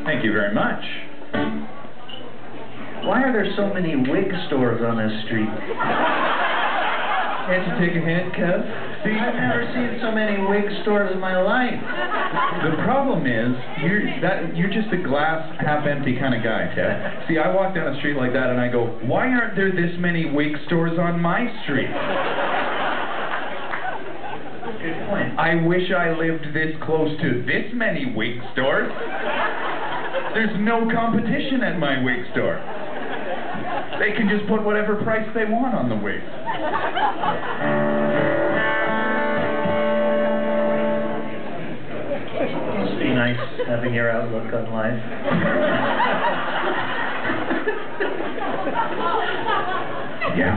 Thank you very much. Why are there so many wig stores on this street? Can't you take a hint, Kev? See, I've never seen so many wig stores in my life. The problem is, you're just a glass half-empty kind of guy, Kev. See, I walk down the street like that and I go, why aren't there this many wig stores on my street? Good point. I wish I lived this close to this many wig stores. There's no competition at my wig store. They can just put whatever price they want on the wig. Must be nice having your outlook on life. Yeah.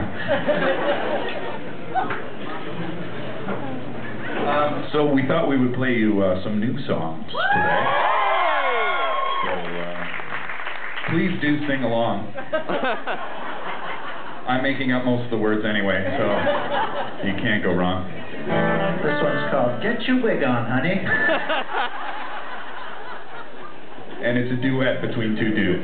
So we thought we would play you some new songs today. So please do sing along. I'm making up most of the words anyway, so you can't go wrong. This one's called Get Your Wig On, Honey. And it's a duet between two dudes.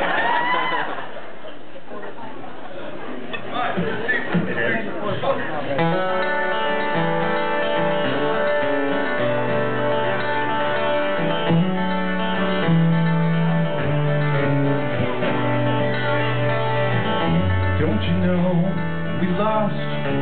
Don't you know we lost?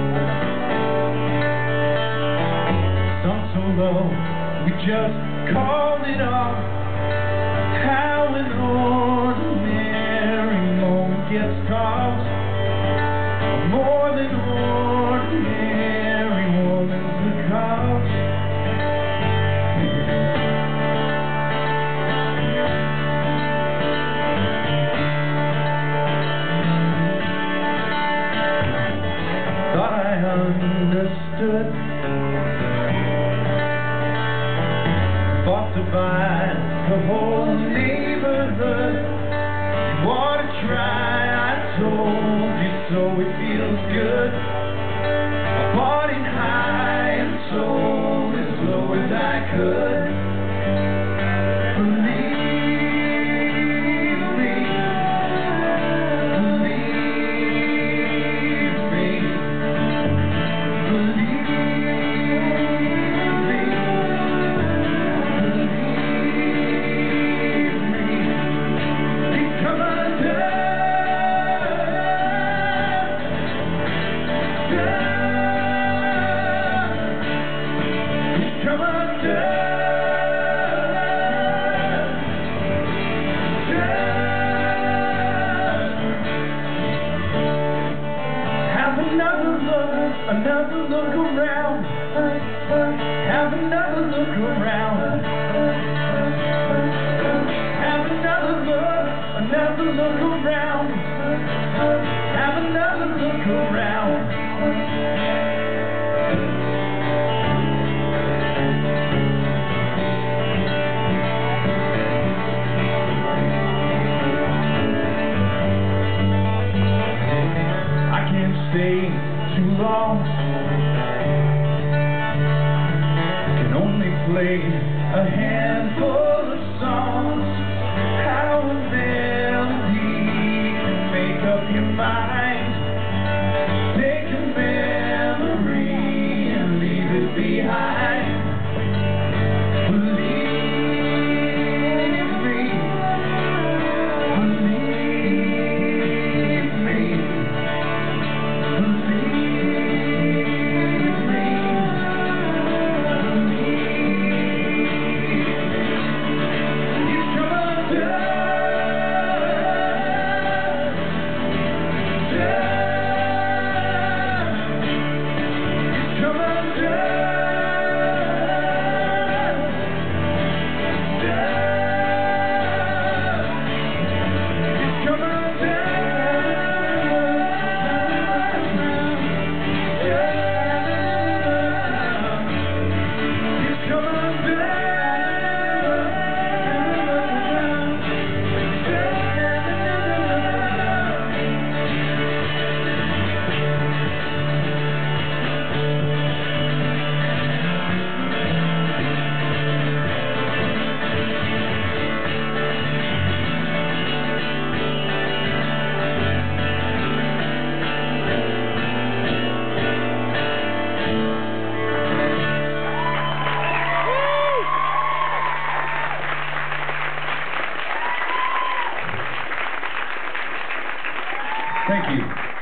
Sunk so low, we just called it off. How an ordinary moment gets tossed. A more than ordinary woman's the cost. Thought I understood. Fought to buy the whole neighborhood. You want to try, I told you so, it feels good. I bought it high and sold as low as I could. Believe me, believe me, believe me, believe me. Become another look around. Have another look around. Have another look around. Have another look around. I can't stay too long. Can only play a handful of songs. How a melody can make up your mind. Take a memory and leave it behind. Believe me, believe me, believe Thank you.